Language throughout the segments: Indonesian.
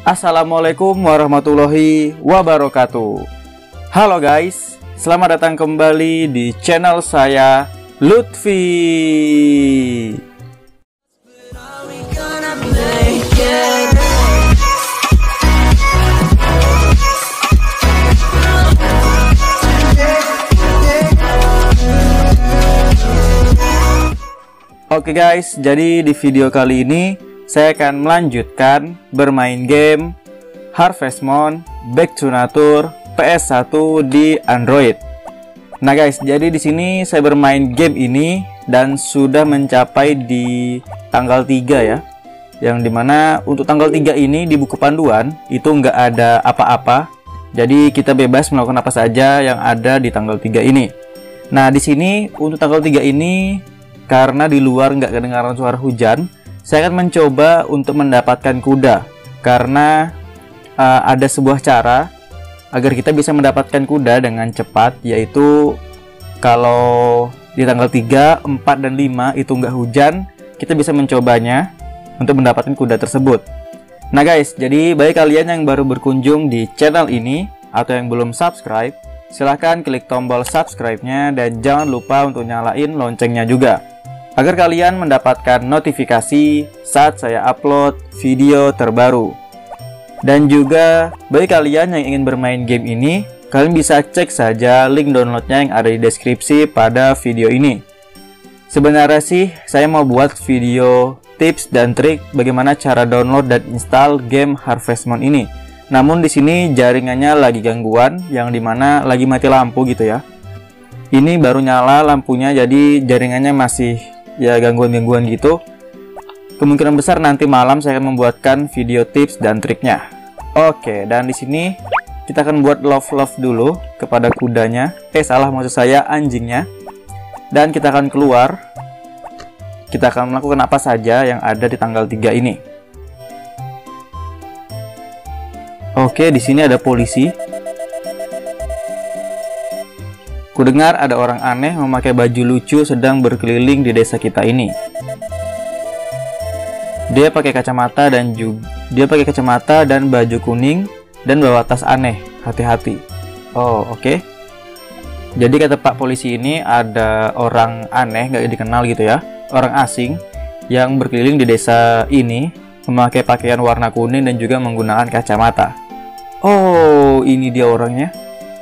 Assalamualaikum warahmatullahi wabarakatuh. Halo guys, selamat datang kembali di channel saya, Lutfi. Oke guys, jadi di video kali ini saya akan melanjutkan bermain game Harvest Moon Back to Nature PS1 di Android. Nah guys, jadi di sini saya bermain game ini dan sudah mencapai di tanggal 3 ya. Yang dimana untuk tanggal 3 ini di buku panduan itu nggak ada apa-apa. Jadi kita bebas melakukan apa saja yang ada di tanggal 3 ini. Nah di sini untuk tanggal 3 ini, karena di luar nggak kedengaran suara hujan, saya akan mencoba untuk mendapatkan kuda. Karena ada sebuah cara agar kita bisa mendapatkan kuda dengan cepat, yaitu kalau di tanggal 3, 4, dan 5 itu nggak hujan, kita bisa mencobanya untuk mendapatkan kuda tersebut. Nah guys, jadi bagi kalian yang baru berkunjung di channel ini atau yang belum subscribe, silahkan klik tombol subscribe-nya dan jangan lupa untuk nyalain loncengnya juga, agar kalian mendapatkan notifikasi saat saya upload video terbaru. Dan juga bagi kalian yang ingin bermain game ini, kalian bisa cek saja link downloadnya yang ada di deskripsi pada video ini. Sebenarnya sih saya mau buat video tips dan trik bagaimana cara download dan install game Harvest Moon ini. Namun di sini jaringannya lagi gangguan, yang dimana lagi mati lampu gitu ya. Ini baru nyala lampunya, jadi jaringannya masih ya gangguan-gangguan gitu. Kemungkinan besar nanti malam saya akan membuatkan video tips dan triknya. Oke, dan di sini kita akan buat love dulu kepada kudanya. Maksud saya anjingnya. Dan kita akan keluar. Kita akan melakukan apa saja yang ada di tanggal 3 ini. Oke, di sini ada polisi. Kudengar ada orang aneh memakai baju lucu sedang berkeliling di desa kita ini. Dia pakai kacamata dan baju kuning dan bawa tas aneh. Hati-hati. Oh, oke. Jadi kata Pak Polisi ini ada orang aneh nggak dikenal gitu ya, orang asing yang berkeliling di desa ini memakai pakaian warna kuning dan juga menggunakan kacamata. Oh, ini dia orangnya.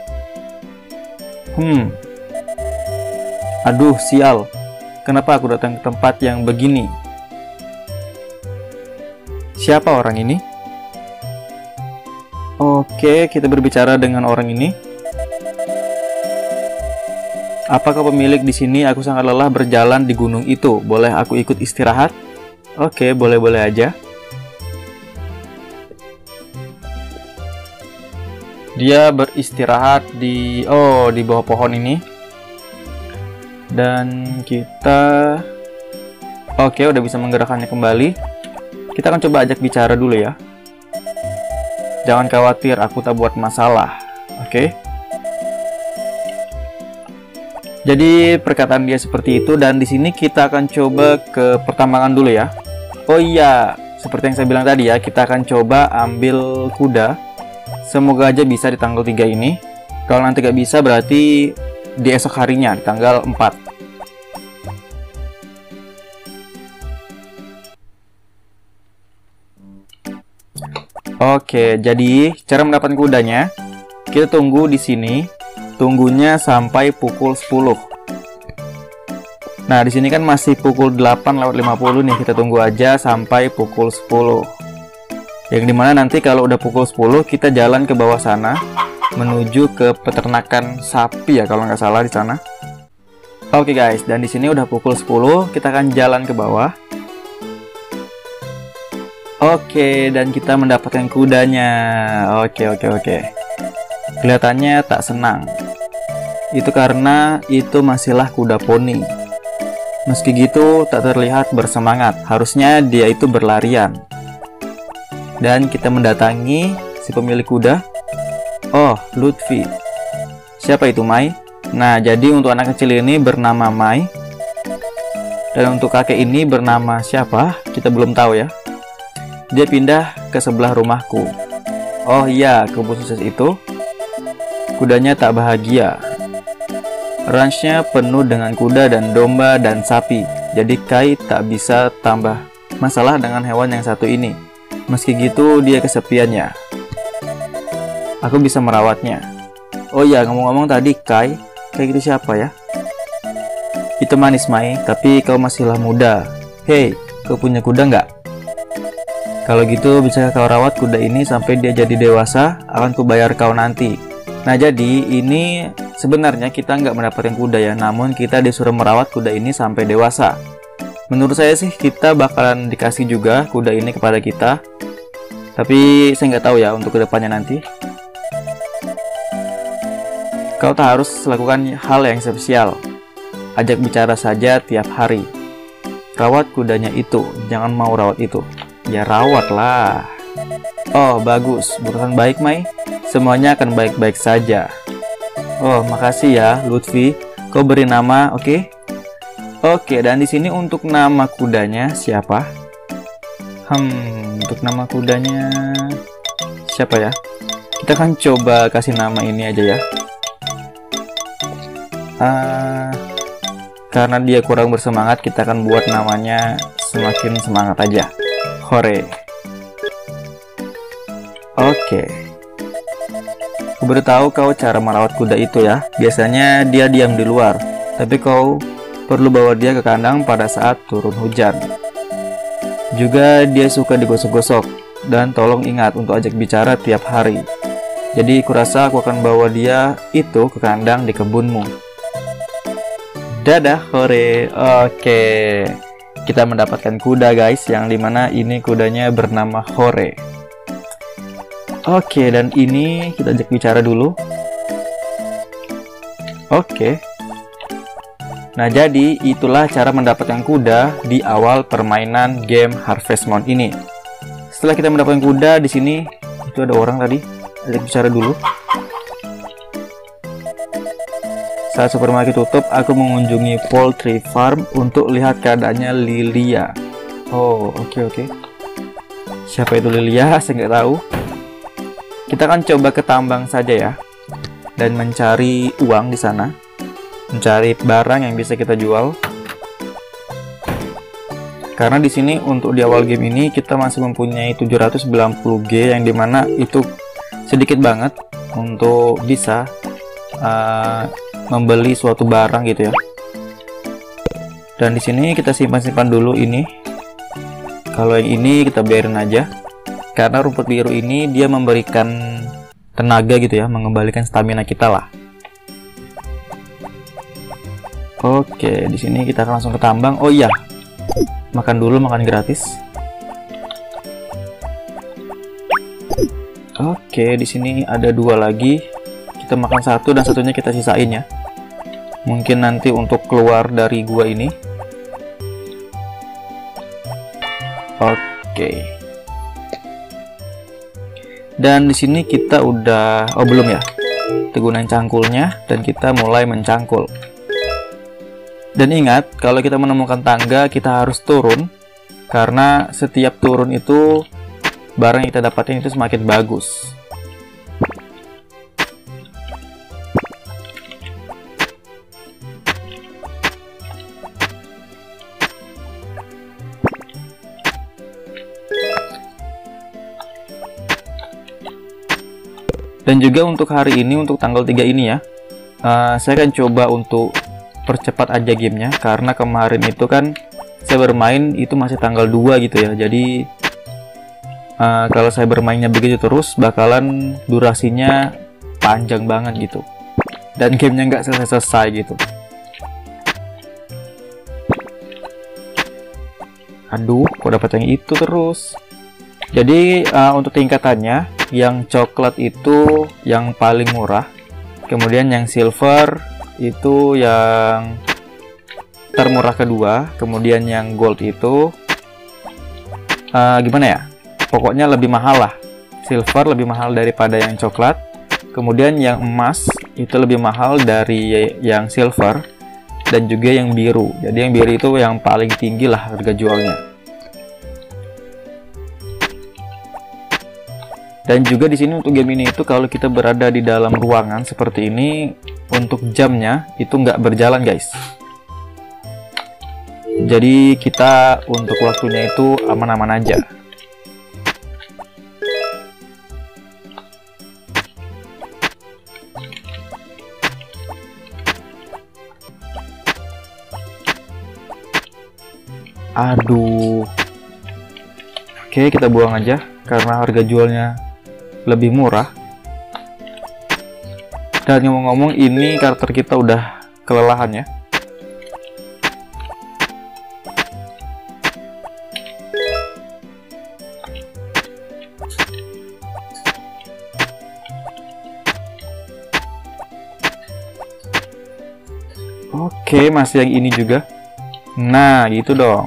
Aduh, sial. Kenapa aku datang ke tempat yang begini? Siapa orang ini? Oke, kita berbicara dengan orang ini. Apakah pemilik di sini? Aku sangat lelah berjalan di gunung itu. Boleh aku ikut istirahat? Oke, boleh-boleh aja. Dia beristirahat di bawah pohon ini. Dan kita udah bisa menggerakkannya kembali. Kita akan coba ajak bicara dulu ya. Jangan khawatir, aku tak buat masalah. Oke. Jadi perkataan dia seperti itu, dan di sini kita akan coba ke pertambangan dulu ya. Oh iya, seperti yang saya bilang tadi ya, kita akan coba ambil kuda. Semoga aja bisa di tanggal 3 ini. Kalau nanti gak bisa berarti di esok harinya, di tanggal 4. Oke, jadi cara mendapatkan kudanya, kita tunggu di sini. Tunggunya sampai pukul 10. Nah, di sini kan masih pukul 8:50 nih. Kita tunggu aja sampai pukul 10. Yang dimana nanti kalau udah pukul 10 kita jalan ke bawah sana menuju ke peternakan sapi ya kalau nggak salah di sana. Oke guys, dan di sini udah pukul 10, kita akan jalan ke bawah. Oke, dan kita mendapatkan kudanya. Oke. Kelihatannya tak senang. Itu karena itu masihlah kuda poni. Meski gitu tak terlihat bersemangat. Harusnya dia itu berlarian. Dan kita mendatangi si pemilik kuda. Oh, Lutfi. Siapa itu, Mai? Nah, jadi untuk anak kecil ini bernama Mai. Dan untuk kakek ini bernama siapa? Kita belum tahu ya. Dia pindah ke sebelah rumahku. Oh iya, kebun sukses itu kudanya tak bahagia. Ranchnya penuh dengan kuda dan domba dan sapi. Jadi Kai tak bisa tambah masalah dengan hewan yang satu ini. Meski gitu dia kesepiannya. Aku bisa merawatnya. Oh iya, ngomong-ngomong tadi Kai itu siapa ya? Itu manis Mai, tapi kau masihlah muda. Hei, kau punya kuda nggak? Kalau gitu bisa kau rawat kuda ini sampai dia jadi dewasa, akan kubayar kau nanti. Nah jadi ini sebenarnya kita nggak mendapatkan kuda ya, namun kita disuruh merawat kuda ini sampai dewasa. Menurut saya sih kita bakalan dikasih juga kuda ini kepada kita, tapi saya nggak tahu ya untuk kedepannya nanti. Kau tak harus lakukan hal yang spesial, ajak bicara saja tiap hari. Rawat kudanya itu, jangan mau rawat itu. Ya rawatlah. Oh bagus, berurusan baik Mai. Semuanya akan baik-baik saja. Oh, makasih ya, Lutfi. Kau beri nama, oke? Oke, dan di sini untuk nama kudanya siapa? Untuk nama kudanya siapa ya? Kita kan coba kasih nama ini aja ya. Karena dia kurang bersemangat, kita akan buat namanya semakin semangat aja. Hore. Oke. Aku beritahu kau cara merawat kuda itu ya. Biasanya dia diam di luar, tapi kau perlu bawa dia ke kandang pada saat turun hujan. Juga dia suka digosok-gosok, dan tolong ingat untuk ajak bicara tiap hari. Jadi kurasa aku akan bawa dia itu ke kandang di kebunmu. Dadah Hore. Oke, kita mendapatkan kuda guys, yang dimana ini kudanya bernama Hore. Oke, dan ini kita ajak bicara dulu. Oke. Nah, jadi itulah cara mendapatkan kuda di awal permainan game Harvest Moon ini. Setelah kita mendapatkan kuda di sini, itu ada orang tadi. Ajak bicara dulu. Saat supermarket tutup, aku mengunjungi poultry farm untuk lihat keadaannya Lilia. Oh, oke. Siapa itu Lilia? Saya nggak tahu. Kita akan coba ke tambang saja ya, dan mencari uang di sana, mencari barang yang bisa kita jual. Karena di sini untuk di awal game ini kita masih mempunyai 790G, yang dimana itu sedikit banget untuk bisa membeli suatu barang gitu ya. Dan di sini kita simpan dulu ini. Kalau yang ini kita biarin aja. Karena rumput biru ini dia memberikan tenaga gitu ya, mengembalikan stamina kita lah. Oke, di sini kita akan langsung ke tambang. Oh iya, makan dulu, makan gratis. Oke, di sini ada dua lagi. Kita makan satu dan satunya kita sisain ya. Mungkin nanti untuk keluar dari gua ini. Oke. Dan di sini kita udah, oh belum ya, kita gunain cangkulnya dan kita mulai mencangkul. Dan ingat, kalau kita menemukan tangga kita harus turun, karena setiap turun itu barang yang kita dapatin itu semakin bagus. Dan juga untuk hari ini, untuk tanggal 3 ini ya, saya akan coba untuk percepat aja gamenya, karena kemarin itu kan saya bermain itu masih tanggal 2 gitu ya. Jadi kalau saya bermainnya begitu terus bakalan durasinya panjang banget gitu, dan gamenya nggak selesai gitu. Aduh, kok dapat yang itu terus. Jadi untuk tingkatannya, yang coklat itu yang paling murah, kemudian yang silver itu yang termurah kedua, kemudian yang gold itu gimana ya, pokoknya lebih mahal lah. Silver lebih mahal daripada yang coklat, kemudian yang emas itu lebih mahal dari yang silver, dan juga yang biru. Jadi yang biru itu yang paling tinggi lah harga jualnya. Dan juga di sini untuk game ini itu kalau kita berada di dalam ruangan seperti ini, untuk jamnya itu nggak berjalan guys. Jadi kita untuk waktunya itu aman-aman aja. Aduh. Oke, kita buang aja karena harga jualnya lebih murah. Dan ngomong-ngomong, ini karakter kita udah kelelahan ya. Oke, masih yang ini juga. Nah, gitu dong.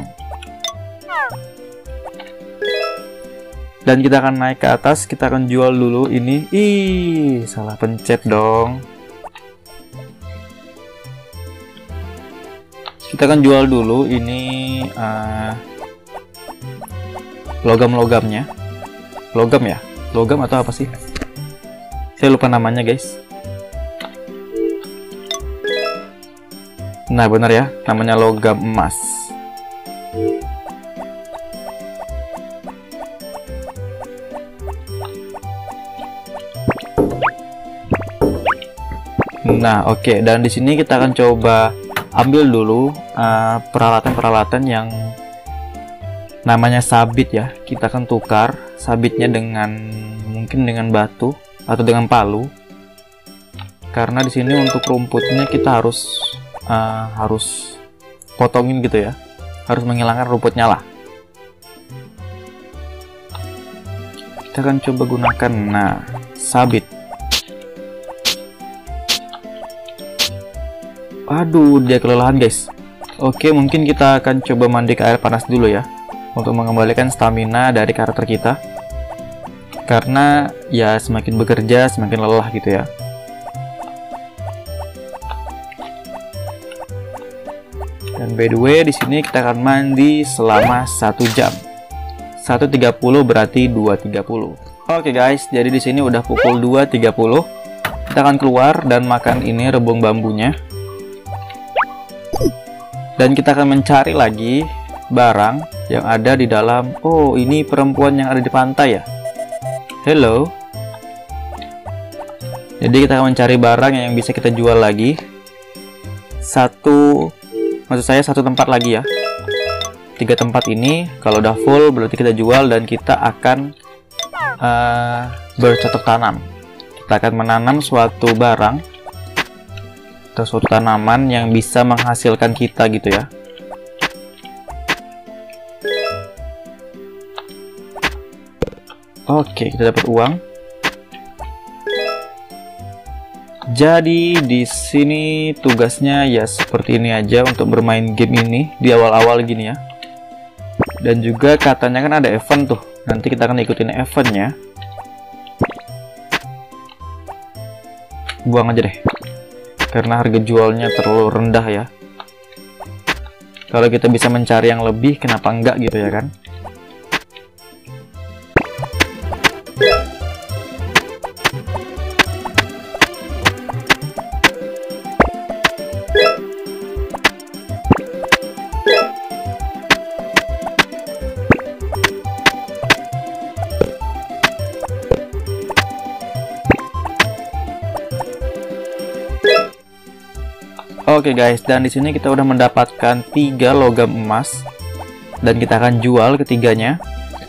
Dan kita akan naik ke atas, kita akan jual dulu ini. Ih, salah pencet dong. Kita akan jual dulu ini logam-logamnya. Logam ya? Logam atau apa sih? Saya lupa namanya guys. Nah, benar ya, namanya logam emas. Nah, oke. Dan di sini kita akan coba ambil dulu peralatan-peralatan yang namanya sabit ya. Kita akan tukar sabitnya dengan mungkin dengan batu atau dengan palu. Karena di sini untuk rumputnya kita harus potongin gitu ya, harus menghilangkan rumputnya lah. Kita akan coba gunakan sabit. Aduh, dia kelelahan guys. Oke, mungkin kita akan coba mandi ke air panas dulu ya, untuk mengembalikan stamina dari karakter kita. Karena ya semakin bekerja semakin lelah gitu ya. Dan by the way, di sini kita akan mandi selama 1 jam. 1.30 berarti 2.30. Oke guys, jadi di sini udah pukul 2.30. Kita akan keluar dan makan ini rebung bambunya. Dan kita akan mencari lagi barang yang ada di dalam. Oh, ini perempuan yang ada di pantai ya. Hello. Jadi kita akan mencari barang yang bisa kita jual lagi. Maksud saya satu tempat lagi ya. 3 tempat ini kalau udah full berarti kita jual dan kita akan bercocok tanam. Kita akan menanam suatu barang atau suatu tanaman yang bisa menghasilkan kita gitu ya. Oke, kita dapat uang. Jadi di sini tugasnya ya seperti ini aja untuk bermain game ini di awal-awal gini ya. Dan juga katanya kan ada event tuh. Nanti kita akan ikutin eventnya. Buang aja deh. Karena harga jualnya terlalu rendah ya. Kalau kita bisa mencari yang lebih, kenapa enggak gitu ya kan? Oke guys, dan di sini kita udah mendapatkan 3 logam emas dan kita akan jual ketiganya.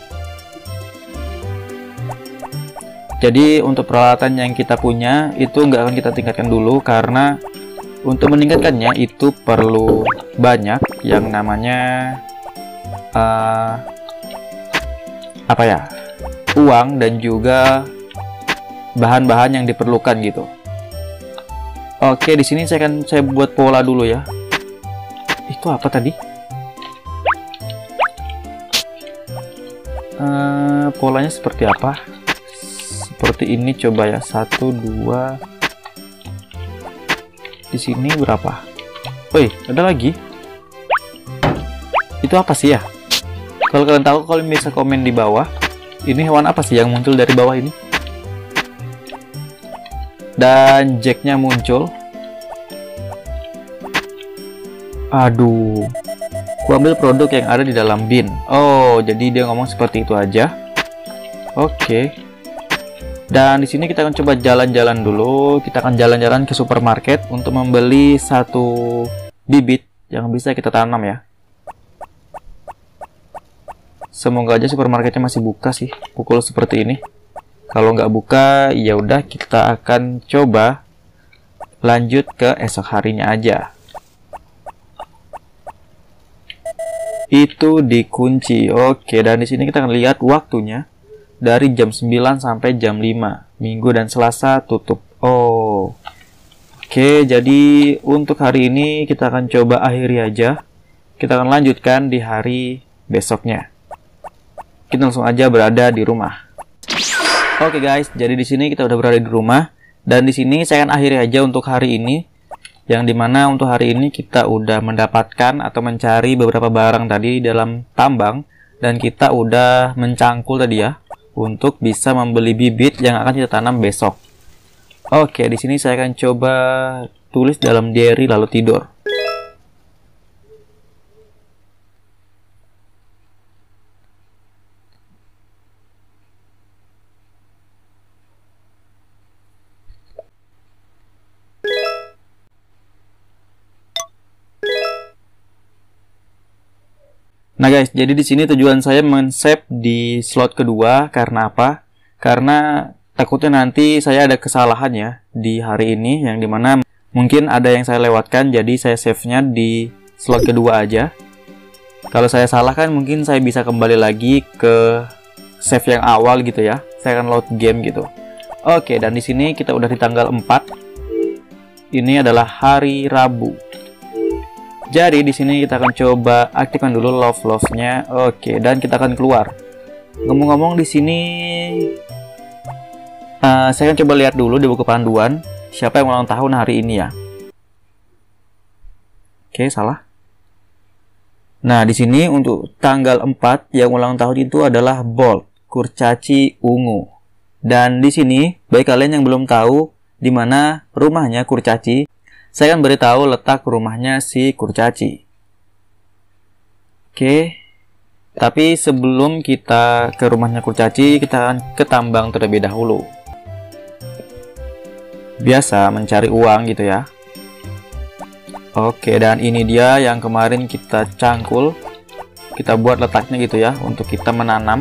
Jadi untuk peralatan yang kita punya itu nggak akan kita tingkatkan dulu karena untuk meningkatkannya itu perlu banyak yang namanya uang dan juga bahan-bahan yang diperlukan gitu. Oke, di sini saya buat pola dulu ya. Itu apa tadi? Polanya seperti apa? Seperti ini coba ya. 1, 2. Di sini berapa? Woi, ada lagi. Itu apa sih ya? Kalau kalian tahu, kalian bisa komen di bawah. Ini hewan apa sih yang muncul dari bawah ini? Dan jacknya muncul. Aduh, aku ambil produk yang ada di dalam bin. Oh, jadi dia ngomong seperti itu aja. Oke. Dan di sini kita akan coba jalan-jalan dulu. Kita akan jalan-jalan ke supermarket untuk membeli satu bibit yang bisa kita tanam ya. Semoga aja supermarketnya masih buka sih pukul seperti ini. Kalau nggak buka, ya udah kita akan coba lanjut ke esok harinya aja. Itu dikunci. Oke, dan di sini kita akan lihat waktunya dari jam 9 sampai jam 5. Minggu dan Selasa tutup. Oh. Oke, jadi untuk hari ini kita akan coba akhiri aja. Kita akan lanjutkan di hari besoknya. Kita langsung aja berada di rumah. Oke guys, jadi di sini kita udah berada di rumah dan di sini saya akan akhiri aja untuk hari ini, yang dimana untuk hari ini kita udah mendapatkan atau mencari beberapa barang tadi dalam tambang dan kita udah mencangkul tadi ya untuk bisa membeli bibit yang akan kita tanam besok. Oke, di sini saya akan coba tulis dalam diary lalu tidur. Nah guys, jadi di sini tujuan saya men-save di slot kedua karena apa? Karena takutnya nanti saya ada kesalahan ya di hari ini, yang dimana mungkin ada yang saya lewatkan, jadi saya save-nya di slot kedua aja. Kalau saya salah kan mungkin saya bisa kembali lagi ke save yang awal gitu ya. Saya akan load game gitu. Oke, dan di sini kita udah di tanggal 4. Ini adalah hari Rabu. Jadi di sini kita akan coba aktifkan dulu love-nya. Oke, dan kita akan keluar. Ngomong-ngomong di sini saya akan coba lihat dulu di buku panduan siapa yang ulang tahun hari ini ya. Oke, salah. Nah, di sini untuk tanggal 4 yang ulang tahun itu adalah Bolt, kurcaci ungu. Dan di sini bagi kalian yang belum tahu di mana rumahnya kurcaci, saya akan beritahu letak rumahnya si kurcaci. Oke. Tapi sebelum kita ke rumahnya kurcaci, kita akan ke tambang terlebih dahulu. Biasa mencari uang gitu ya. Oke, dan ini dia yang kemarin kita cangkul. Kita buat letaknya gitu ya untuk kita menanam.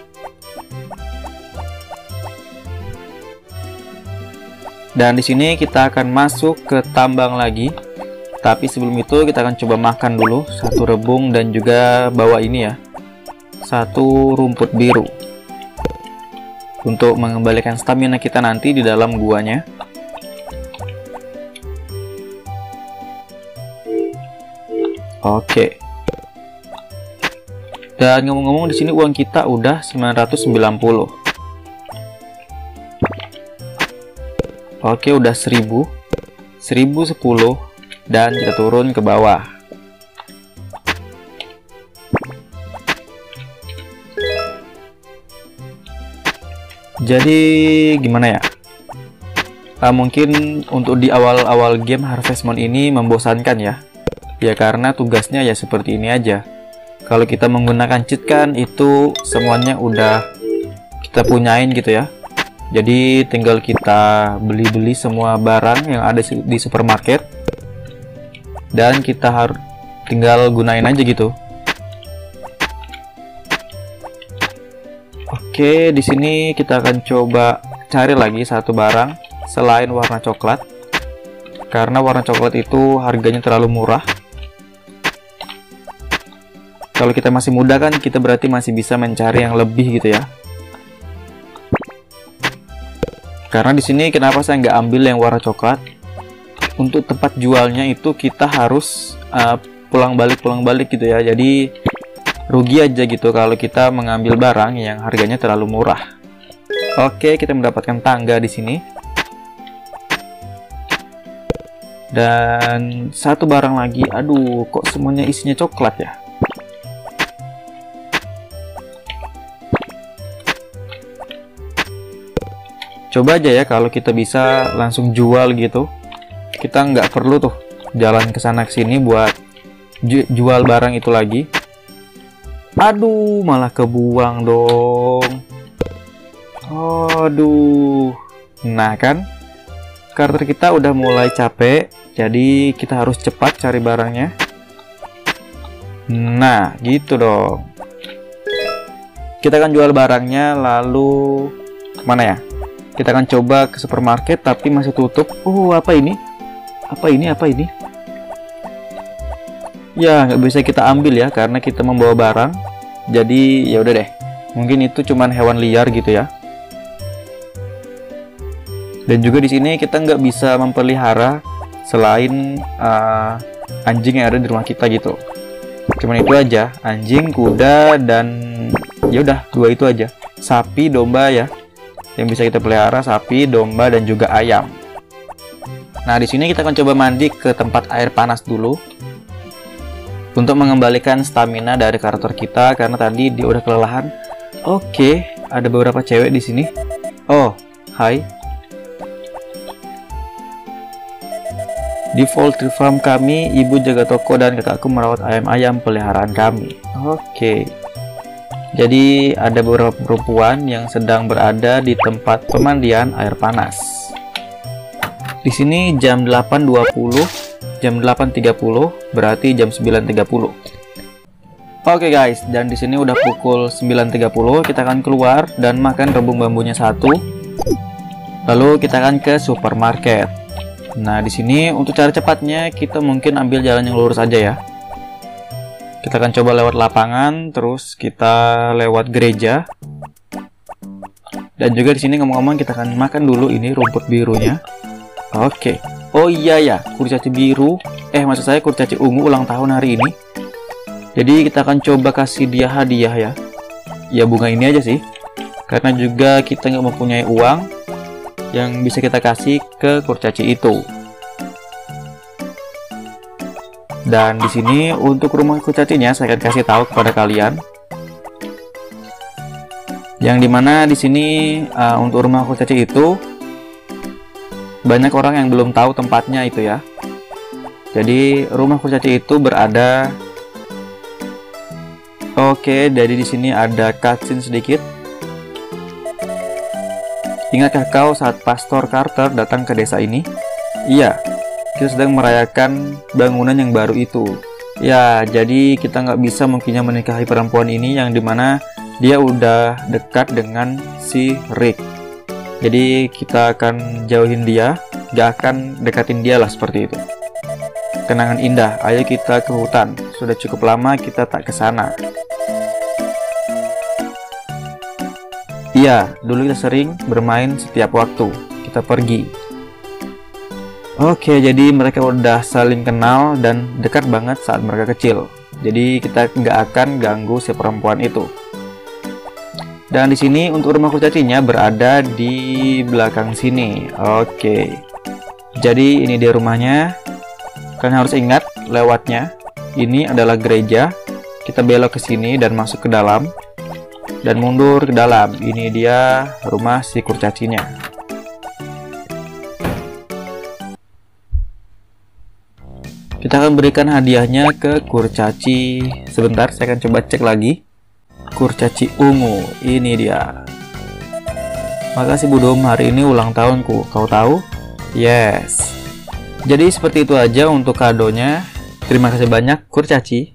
Dan di sini kita akan masuk ke tambang lagi. Tapi sebelum itu kita akan coba makan dulu satu rebung dan juga bawa ini ya, satu rumput biru untuk mengembalikan stamina kita nanti di dalam guanya. Oke. Dan ngomong-ngomong di sini uang kita udah 990. Oke, udah 1000, 1010, dan kita turun ke bawah. Jadi gimana ya? Mungkin untuk di awal-awal game Harvest Moon ini membosankan ya. Ya karena tugasnya ya seperti ini aja. Kalau kita menggunakan cheat kan itu semuanya udah kita punyain gitu ya. Jadi tinggal kita beli-beli semua barang yang ada di supermarket dan kita harus tinggal gunain aja gitu. Oke, di sini kita akan coba cari lagi satu barang selain warna coklat. Karena warna coklat itu harganya terlalu murah. Kalau kita masih muda kan kita berarti masih bisa mencari yang lebih gitu ya. Karena di sini kenapa saya nggak ambil yang warna coklat? Untuk tempat jualnya itu kita harus pulang balik gitu ya. Jadi rugi aja gitu kalau kita mengambil barang yang harganya terlalu murah. Oke, kita mendapatkan tangga di sini. Dan satu barang lagi. Aduh, kok semuanya isinya coklat ya? Coba aja ya kalau kita bisa langsung jual gitu. Kita nggak perlu tuh jalan ke sana ke sini buat jual barang itu lagi. Aduh, malah kebuang dong. Aduh. Nah kan, karakter kita udah mulai capek, jadi kita harus cepat cari barangnya. Nah, gitu dong. Kita akan jual barangnya, lalu mana ya? Kita akan coba ke supermarket, tapi masih tutup. Apa ini? Apa ini? Ya, nggak bisa kita ambil ya, karena kita membawa barang. Jadi, ya udah deh. Mungkin itu cuman hewan liar gitu ya. Dan juga di sini kita nggak bisa memelihara selain anjing yang ada di rumah kita gitu. Cuman itu aja, anjing, kuda, dan ya udah 2 itu aja. Sapi, domba ya, yang bisa kita pelihara, sapi, domba, dan juga ayam. Nah, di sini kita akan coba mandi ke tempat air panas dulu untuk mengembalikan stamina dari karakter kita karena tadi dia udah kelelahan. Oke, ada beberapa cewek di sini. Oh, hai. Di poultry farm kami, ibu jaga toko dan kakakku merawat ayam-ayam peliharaan kami. Oke. Jadi ada beberapa perempuan yang sedang berada di tempat pemandian air panas. Di sini jam 8.20, jam 8.30, berarti jam 9.30. Oke guys, dan di sini udah pukul 9.30, kita akan keluar dan makan rebung bambunya 1. Lalu kita akan ke supermarket. Nah, di sini untuk cara cepatnya kita mungkin ambil jalan yang lurus aja ya. Kita akan coba lewat lapangan, terus kita lewat gereja. Dan juga di sini ngomong-ngomong kita akan makan dulu ini rumput birunya. Oke. Oh iya ya, kurcaci biru. Maksud saya kurcaci ungu ulang tahun hari ini. Jadi kita akan coba kasih dia hadiah ya. Ya bunga ini aja sih. Karena juga kita nggak mempunyai uang yang bisa kita kasih ke kurcaci itu. Dan di sini untuk rumah kurcacinya saya akan kasih tahu kepada kalian. Yang dimana di sini untuk rumah kurcaci itu banyak orang yang belum tahu tempatnya itu ya. Jadi rumah kurcaci itu berada. Oke, jadi di sini ada cutscene sedikit. Ingatkah kau saat Pastor Carter datang ke desa ini? Iya, kita sedang merayakan bangunan yang baru itu. Ya, jadi kita nggak bisa mungkinnya menikahi perempuan ini yang dimana dia udah dekat dengan si Rick. Jadi kita akan jauhin dia, gak akan dekatin dia lah seperti itu. Kenangan indah, ayo kita ke hutan. Sudah cukup lama kita tak ke sana. Iya, dulu kita sering bermain setiap waktu kita pergi. Oke, jadi mereka udah saling kenal dan dekat banget saat mereka kecil. Jadi kita nggak akan ganggu si perempuan itu. Dan di sini untuk rumah kurcacinya berada di belakang sini. Oke. Jadi ini dia rumahnya. Kalian harus ingat lewatnya. Ini adalah gereja. Kita belok ke sini dan masuk ke dalam. Dan mundur ke dalam. Ini dia rumah si kurcacinya. Kita akan berikan hadiahnya ke kurcaci. Sebentar, saya akan coba cek lagi. Kurcaci ungu, ini dia. Makasih Budom, hari ini ulang tahunku. Kau tahu? Yes. Jadi seperti itu aja untuk kadonya. Terima kasih banyak kurcaci.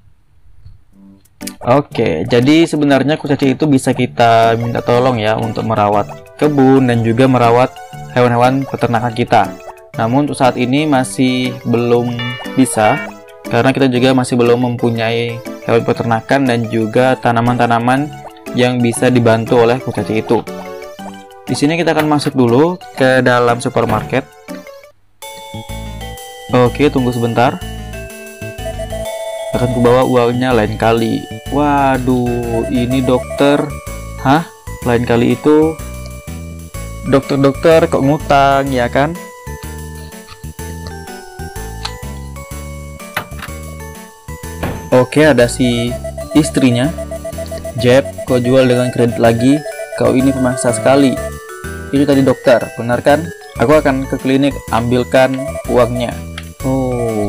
Oke, jadi sebenarnya kurcaci itu bisa kita minta tolong ya untuk merawat kebun dan juga merawat hewan-hewan peternakan kita. Namun untuk saat ini masih belum bisa karena kita juga masih belum mempunyai hewan peternakan dan juga tanaman-tanaman yang bisa dibantu oleh kurcaci itu. Di sini kita akan masuk dulu ke dalam supermarket. Oke, tunggu sebentar. Akan kubawa uangnya lain kali. Waduh, ini dokter. Hah? Lain kali itu dokter-dokter kok ngutang ya kan? Oke, ada si istrinya. Jeb, kau jual dengan kredit lagi. Kau ini pemaksa sekali. itu tadi dokter, benar kan? Aku akan ke klinik ambilkan uangnya. Oh,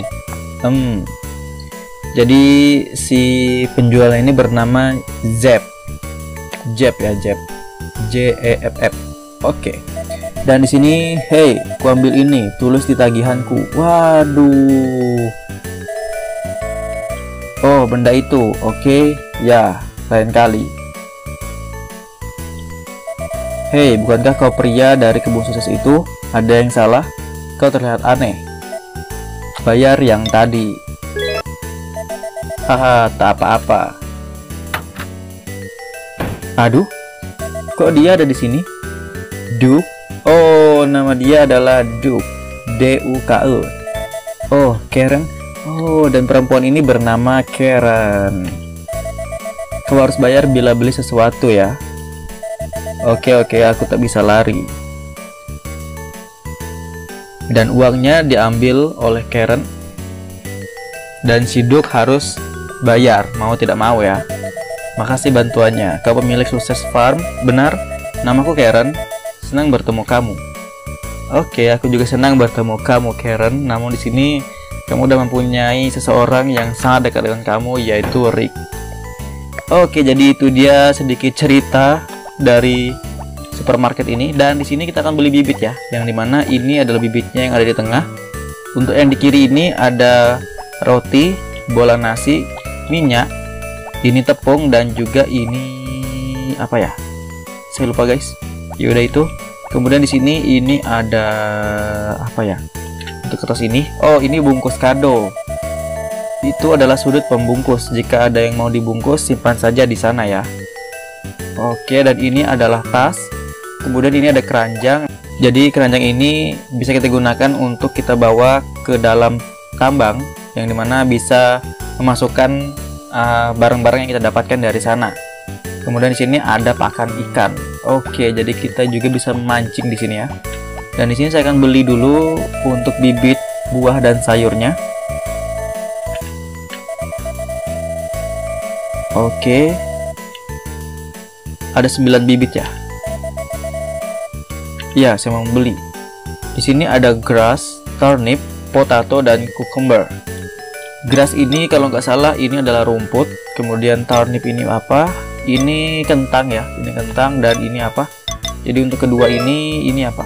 jadi si penjual ini bernama Jeff. Jeff ya, Jeff. Jeff. Oke. Dan di sini, hey, ku ambil ini, tulis di tagihanku. Waduh. Oh, benda itu. Oke, ya, lain kali. Hei, bukankah kau pria dari kebun sukses itu? Ada yang salah? Kau terlihat aneh. Bayar yang tadi. Haha, tak apa-apa. Aduh, kok dia ada di sini? Duke? Oh, nama dia adalah Duke. D-U-K-E. Oh, Karen. Oh, dan perempuan ini bernama Karen. Kau harus bayar bila beli sesuatu ya. Oke, aku tak bisa lari. Dan uangnya diambil oleh Karen. Dan si Duke harus bayar, mau tidak mau ya. Makasih bantuannya. Kau pemilik sukses farm, benar? Namaku Karen. Senang bertemu kamu. Oke, aku juga senang bertemu kamu, Karen. Namun di sini kamu udah mempunyai seseorang yang sangat dekat dengan kamu, yaitu Rick. Oke, jadi itu dia sedikit cerita dari supermarket ini. Dan di sini kita akan beli bibit ya, yang dimana ini adalah bibitnya yang ada di tengah. Untuk yang di kiri ini ada roti, bola nasi, minyak, ini tepung, dan juga ini apa ya, saya lupa guys. Yaudah itu. Kemudian di sini ini ada apa ya, untuk kertas ini. Oh, ini bungkus kado. Itu adalah sudut pembungkus. Jika ada yang mau dibungkus, simpan saja di sana ya. Oke, dan ini adalah tas. Kemudian ini ada keranjang. Jadi keranjang ini bisa kita gunakan untuk kita bawa ke dalam tambang, yang dimana bisa memasukkan barang-barang yang kita dapatkan dari sana. Kemudian di sini ada pakan ikan. Oke, jadi kita juga bisa memancing di sini ya. Dan di sini saya akan beli dulu untuk bibit buah dan sayurnya. Oke. Ada 9 bibit ya. Ya, saya mau beli. Di sini ada grass, turnip, potato, dan cucumber. Grass ini kalau nggak salah ini adalah rumput. Kemudian turnip ini apa? Ini kentang ya. Ini kentang, dan ini apa? Jadi untuk kedua ini apa?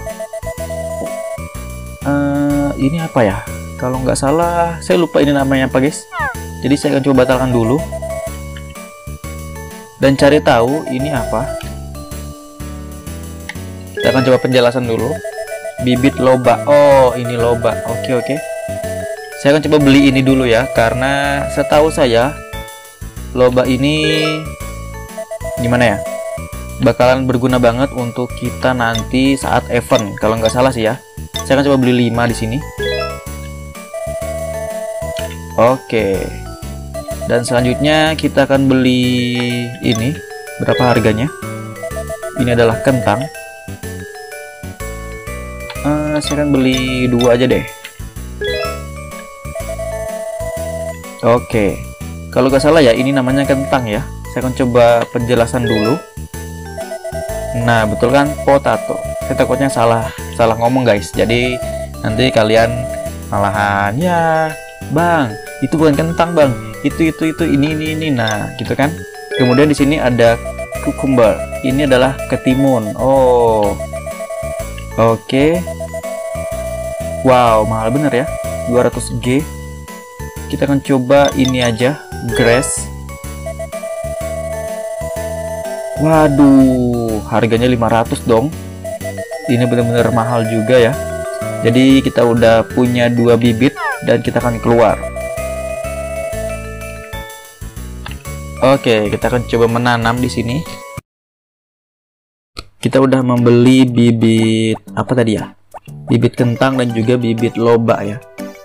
Ini apa ya? Kalau nggak salah, saya lupa ini namanya apa guys. Jadi saya akan coba batalkan dulu dan cari tahu ini apa. Kita akan coba penjelasan dulu. Bibit loba. Oh, ini loba. Oke. Saya akan coba beli ini dulu ya, karena setahu saya loba ini gimana ya, bakalan berguna banget untuk kita nanti saat event. Kalau nggak salah sih ya. Saya akan coba beli 5 di sini. Oke. Dan selanjutnya kita akan beli ini. Berapa harganya? Ini adalah kentang. Saya akan beli 2 aja deh. Oke. Kalau nggak salah ya, ini namanya kentang ya. Saya akan coba penjelasan dulu. Nah, betul kan, potato. Saya takutnya salah ngomong guys. Jadi nanti kalian malahan ya, bang, itu bukan kentang bang, itu ini. Nah, gitu kan. Kemudian di sini ada cucumber. Ini adalah ketimun. Oh, oke. Wow, mahal bener ya, 200G. Kita akan coba ini aja, grass. Waduh, harganya 500 dong. Ini benar-benar mahal juga ya. Jadi kita udah punya 2 bibit dan kita akan keluar. Oke, kita akan coba menanam di sini. Kita udah membeli bibit apa tadi ya? Bibit kentang dan juga bibit loba ya.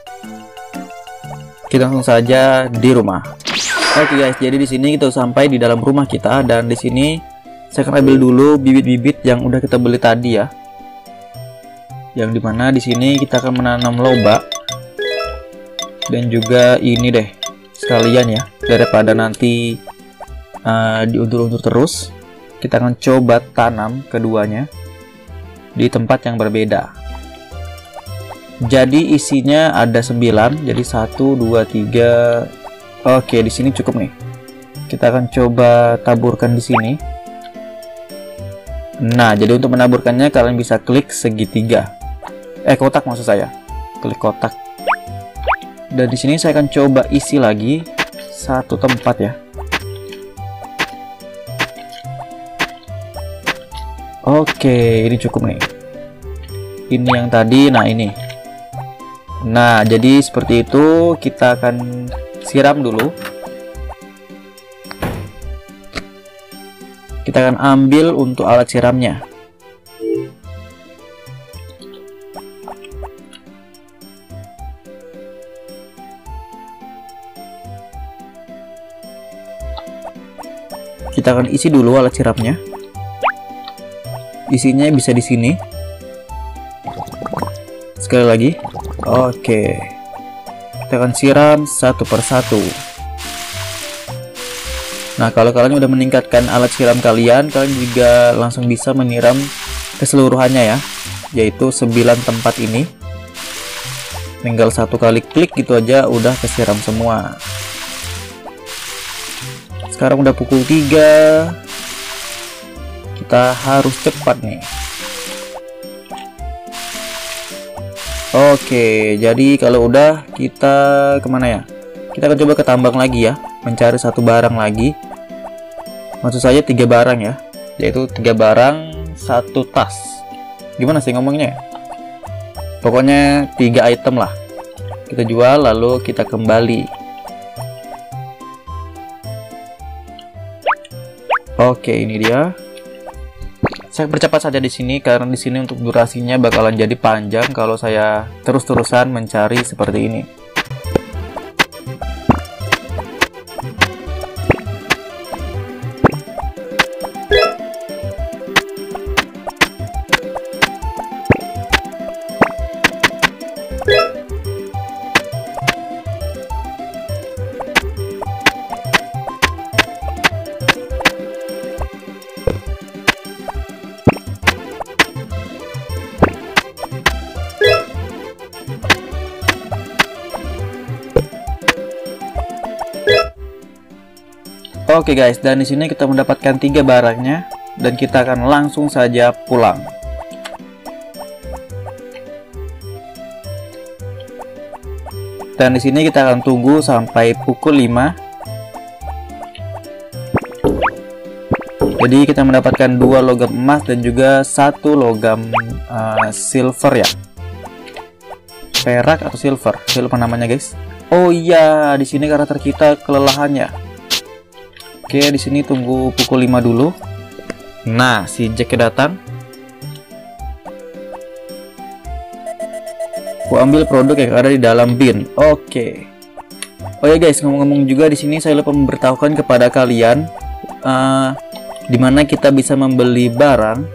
Kita langsung saja di rumah. Oke guys, jadi di sini kita sampai di dalam rumah kita, dan di sini saya akan ambil dulu bibit-bibit yang udah kita beli tadi ya. Yang dimana di sini kita akan menanam loba, dan juga ini deh sekalian ya, daripada nanti diundur-undur terus. Kita akan coba tanam keduanya. di tempat yang berbeda. Jadi isinya ada 9, jadi 1, 2, 3. Oke, di sini cukup nih. Kita akan coba taburkan di sini. Nah, jadi untuk menaburkannya kalian bisa klik segitiga. Kotak maksud saya. Klik kotak. Dan di sini saya akan coba isi lagi satu tempat ya. Oke, ini cukup nih. Ini yang tadi, nah ini. Nah, jadi seperti itu. Kita akan siram dulu. Kita akan ambil untuk alat siramnya. Kita akan isi dulu alat siramnya. Isinya bisa di sini. Sekali lagi. Oke. Kita akan siram satu persatu. Nah, kalau kalian udah meningkatkan alat siram kalian juga langsung bisa menyiram keseluruhannya ya, yaitu 9 tempat ini. Tinggal satu kali klik gitu aja udah kesiram semua. Sekarang udah pukul 3. Kita harus cepat nih. Oke, jadi kalau udah kita kemana ya? Kita akan coba ke tambang lagi ya, mencari satu barang lagi. Maksud saya 3 barang ya, yaitu 3 barang 1 tas. Gimana sih ngomongnya? Pokoknya 3 item lah. Kita jual lalu kita kembali. Oke, ini dia. Saya percepat saja di sini karena di sini untuk durasinya bakalan jadi panjang kalau saya terus-terusan mencari seperti ini. Oke guys, dan di sini kita mendapatkan 3 barangnya dan kita akan langsung saja pulang. Dan di sini kita akan tunggu sampai pukul 5. Jadi kita mendapatkan 2 logam emas dan juga 1 logam silver ya. Perak atau silver? Saya lupa namanya guys. Oh iya, di sini karakter kita kelelahannya. Oke, di sini tunggu pukul 5 dulu. Nah, si Jack datang. Aku ambil produk yang ada di dalam bin. Oke. Oh ya guys, ngomong-ngomong juga di sini saya lupa memberitahukan kepada kalian dimana kita bisa membeli barang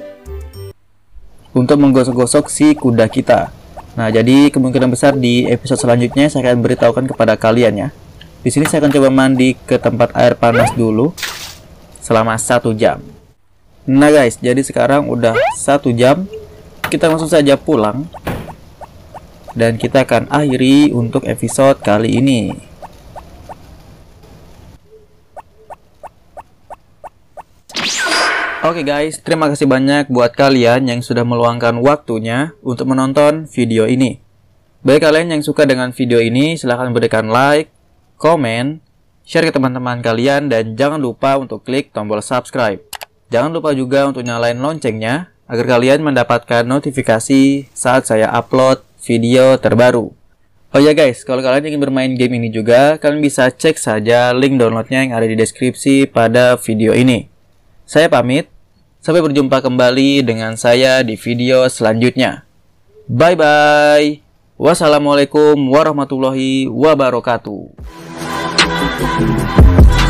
untuk menggosok-gosok si kuda kita. Nah, jadi kemungkinan besar di episode selanjutnya saya akan beritahukan kepada kalian ya. Di sini saya akan coba mandi ke tempat air panas dulu selama 1 jam. Nah guys, jadi sekarang udah 1 jam. Kita langsung saja pulang. Dan kita akan akhiri untuk episode kali ini. Oke guys, terima kasih banyak buat kalian yang sudah meluangkan waktunya untuk menonton video ini. Bagi kalian yang suka dengan video ini, silahkan berikan like, komen, share ke teman-teman kalian, dan jangan lupa untuk klik tombol subscribe. Jangan lupa juga untuk nyalain loncengnya agar kalian mendapatkan notifikasi saat saya upload video terbaru. Oh ya guys, kalau kalian ingin bermain game ini juga, kalian bisa cek saja link downloadnya yang ada di deskripsi pada video ini. Saya pamit, sampai berjumpa kembali dengan saya di video selanjutnya. Bye bye. Wassalamualaikum warahmatullahi wabarakatuh.